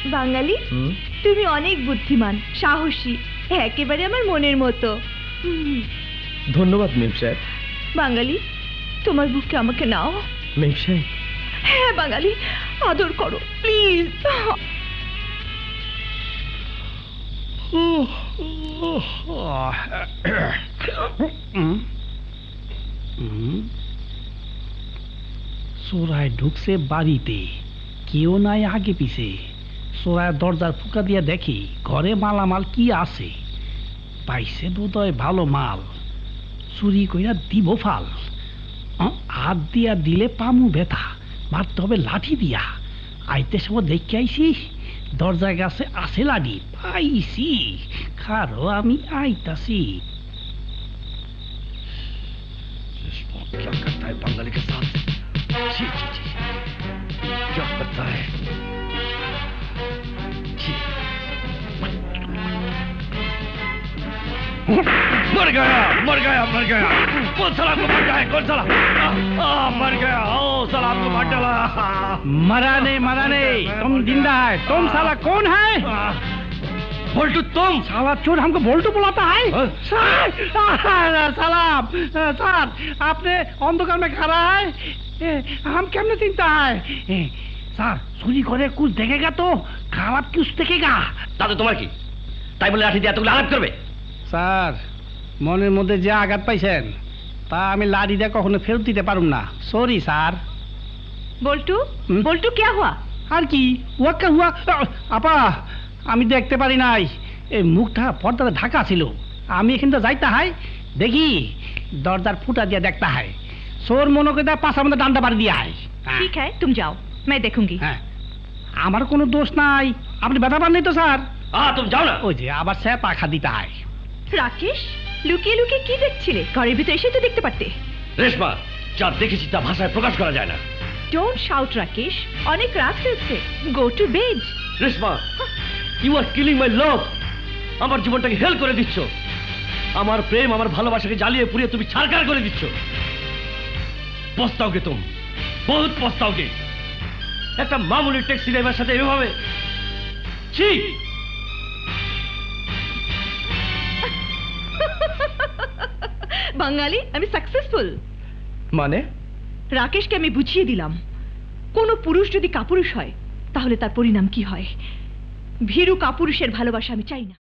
বাঙালি তুমি অনেক বুদ্ধিমান, সাহসী, একেবারে আমার মনের মতো। ধন্যবাদ মেম সাহেব। বাঙালি, তোমার বুকে আমাকে নাও। মেম সাহেব। হ্যাঁ বাঙালি, আদর করো প্লিজ। চোরায় ঢুকছে বাড়িতে, কেউ নাই আগে পিছে। চোরায় দরজার ফুকা দিয়ে দেখি ঘরে মালামাল কি আছে। পাইছে বোধহয় ভালো মাল, চুরি কইরা দিব ফাল। হাত দিয়া দিলে পামু ব্যথা, মারতে হবে লাঠি দিয়া। আইতে সময় দেখে আইসি দরজার কাছে আছে লাঠি, পাইছি খারো আমি আইতাছি। क्या करता है बंगाली के साथ? जी जी जी क्या करता है? जी मर गया मर गया मर गया। कौन साला को मार है? कौन साला? मर गया। ओ साला को मार डाला। मरा नहीं तुम जिंदा है। तुम साला कौन है? बोल्टू तुम? साला चोर हमको बोल्टू बुलाता है। सलाम सर, आपने अंधकार में खड़ा है, हम कैमने चिंता है। सर चोरी करे कुछ देखेगा तो खाराप कुछ देखेगा। दादू तुम्हार की তাই বলে লাঠি দিয়ে এতগুলো আঘাত করবে? স্যার মনের মধ্যে যে আঘাত পাইছেন তা আমি লাঠি দিয়ে কখনো ফেরত দিতে পারুম না। Sorry sir. বল্টু বল্টু क्या हुआ? আর কি ওয়াক্কা হুয়া? আপা আমি দেখতে পারি নাই, এই মুখটা পর্দাতে ঢাকা ছিল। আমি এখানটা যাইতে হয়, দেখি দরজার ফুটা দিয়ে দেখতে হয়। চোর মনে করে পাশার মধ্যে ডান্ডা বাড়ি দিয়ে হয়। ঠিক है तुम जाओ, मैं देखूंगी। হ্যাঁ আমার কোনো দোষ নাই, আপনি ব্যথা পান নাই তো স্যার? তুমি যাও না। ওই যে আবার স্যার পাখা দিতে হয়। রাকেশ লুকিয়ে লুকিয়ে কি দেখছিলে? ঘরের ভিতরে এসে তো দেখতে পারতে। রেশমা যা দেখেছি তা ভাষায় প্রকাশ করা যায় না। ডোন্ট শাউট রাকেশ, অনেক রাত হয়েছে, go to bed. Reshma you are killing my love. আমার জীবনটাকে হেল করে দিচ্ছ, আমার প্রেম আমার ভালোবাসাকে জ্বালিয়ে পুড়িয়ে তুমি ছারখার করে দিচ্ছ। পস্তাওগে তুমি, বহুত পস্তাওগে। একটা মামুলি ট্যাক্সি ড্রাইভার সাথে এভাবে ছি। বাঙালি আমি সাকসেসফুল। মানে? রাকেশকে আমি বুঝিয়ে দিলাম কোন পুরুষ যদি কাপুরুষ হয় তাহলে তার পরিণাম কি হয়। ভীরু কাপুরুষের ভালোবাসা আমি চাই না।